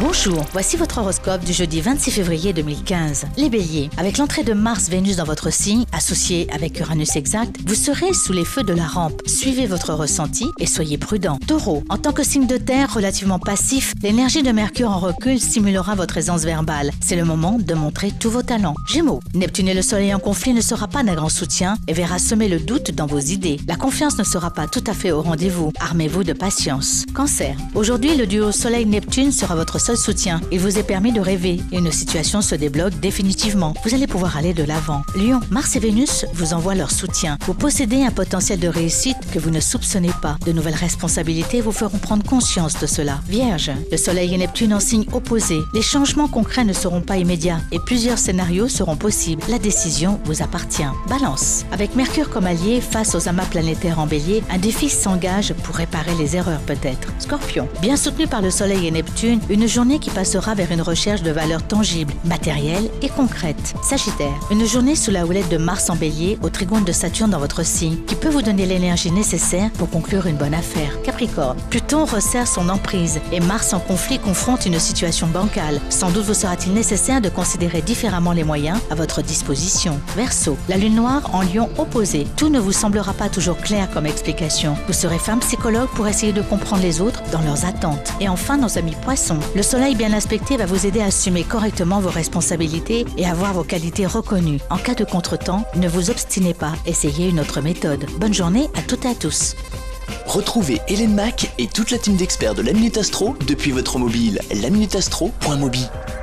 Bonjour, voici votre horoscope du jeudi 26 février 2015. Les béliers, avec l'entrée de Mars-Vénus dans votre signe, associé avec Uranus exact, vous serez sous les feux de la rampe. Suivez votre ressenti et soyez prudent. Taureau, en tant que signe de terre relativement passif, l'énergie de Mercure en recul stimulera votre aisance verbale. C'est le moment de montrer tous vos talents. Gémeaux, Neptune et le Soleil en conflit ne sera pas d'un grand soutien et verra semer le doute dans vos idées. La confiance ne sera pas tout à fait au rendez-vous. Armez-vous de patience. Cancer, aujourd'hui le duo Soleil-Neptune sera votre seul soutien. Il vous est permis de rêver et une situation se débloque définitivement. Vous allez pouvoir aller de l'avant. Lion, Mars et Vénus vous envoient leur soutien. Vous possédez un potentiel de réussite que vous ne soupçonnez pas. De nouvelles responsabilités vous feront prendre conscience de cela. Vierge, le Soleil et Neptune en signe opposé. Les changements concrets ne seront pas immédiats et plusieurs scénarios seront possibles. La décision vous appartient. Balance, avec Mercure comme allié face aux amas planétaires en bélier, un défi s'engage pour réparer les erreurs peut-être. Scorpion, bien soutenu par le Soleil et Neptune, une journée qui passera vers une recherche de valeurs tangibles, matérielles et concrètes. Sagittaire, une journée sous la houlette de Mars en bélier au trigone de Saturne dans votre signe qui peut vous donner l'énergie nécessaire pour conclure une bonne affaire. Capricorne, Pluton resserre son emprise et Mars en conflit confronte une situation bancale. Sans doute vous sera-t-il nécessaire de considérer différemment les moyens à votre disposition. Verseau, la lune noire en lion opposé. Tout ne vous semblera pas toujours clair comme explication. Vous serez femme psychologue pour essayer de comprendre les autres dans leurs attentes. Et enfin, nos amis poissons, le soleil bien aspecté va vous aider à assumer correctement vos responsabilités et à voir vos qualités reconnues. En cas de contretemps, ne vous obstinez pas, essayez une autre méthode. Bonne journée à toutes et à tous. Retrouvez Hélène Mac et toute la team d'experts de la Minute Astro depuis votre mobile. laminutastro.mobi.